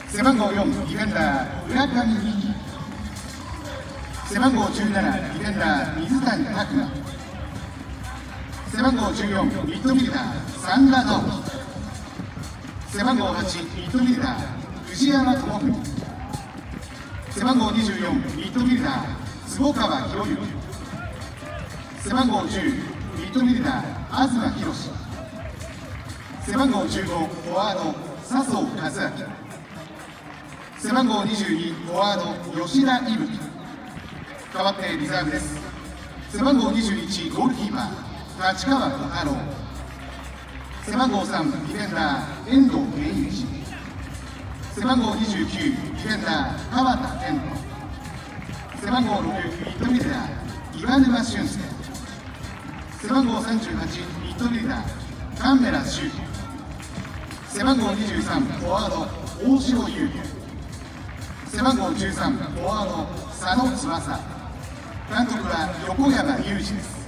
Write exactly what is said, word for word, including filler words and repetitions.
背番号よん、ディフェンダー浦上美希。背番号じゅうなな、ディフェンダー水谷拓磨。背番号じゅうよん、ミッドフィルダー三田直樹。背番号はち、ミッドフィルダー藤山智文。背番号にじゅうよん、ミッドフィルダー坪川博之。背番号じゅう、ミッドフィルダー東博史。背番号じゅうご、フォワード笹生和明。背番号にじゅうに、フォワード吉田伊吹。代わってリザーブです。背番号にじゅういち、ゴールキーパー立川小太郎。背番号さん、ディフェンダー遠藤健一。背番号にじゅうきゅう、ディフェンダー川田健人。背番号ろく、ミッドフィルダー岩沼俊介。背番号さんじゅうはち、ミッドフィルダー神村修希。背番号にじゅうさん、フォワード大城優也。背番号じゅうさん、フォワード佐野翼。監督は横山裕二です。